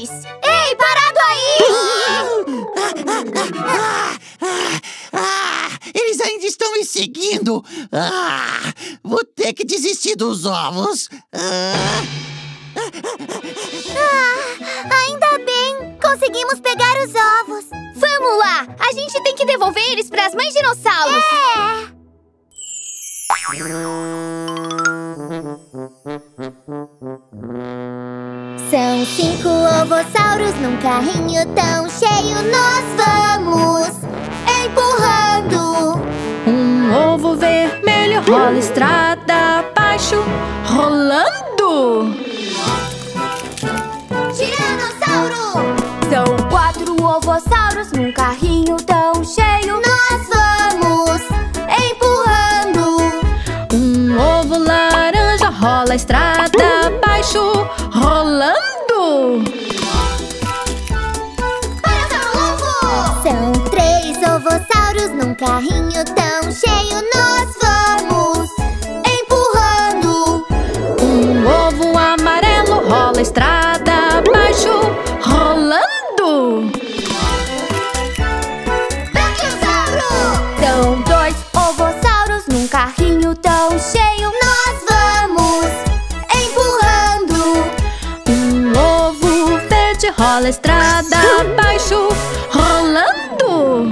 eles! Ei, parado aí! Eles ainda estão me seguindo! Vou ter que desistir dos ovos! Ainda bem! Conseguimos pegar os ovos! Vamos lá! A gente tem que devolver eles para as mães dinossauros! São 5 ovossauros num carrinho tão cheio. Nós vamos empurrando. Um ovo vermelho rola estrada abaixo, rolando. Tiranossauro! São 4 ovossauros num carrinho tão cheio. Nós vamos empurrando. Um ovo laranja rola estrada abaixo, rolando. São 3 ovossauros num carrinho tão cheio. Nós vamos empurrando. Um ovo amarelo rola estrada abaixo, rolando. Brachiosauro! São 2 ovossauros num carrinho tão cheio. Nós vamos empurrando. Um ovo verde rola estrada abaixo, rolando.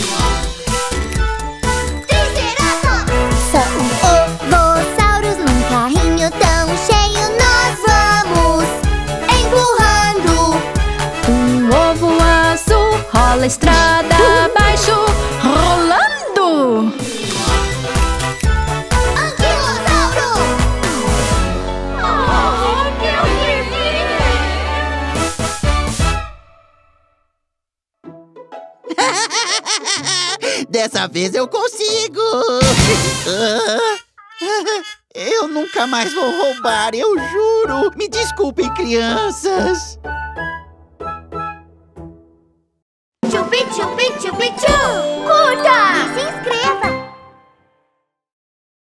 Triceratops! São ovossauros num carrinho tão cheio. Nós vamos empurrando. Um ovo azul rola estrada abaixo, rolando. Anquilossauro! Dessa vez eu consigo! Eu nunca mais vou roubar, eu juro! Me desculpem, crianças!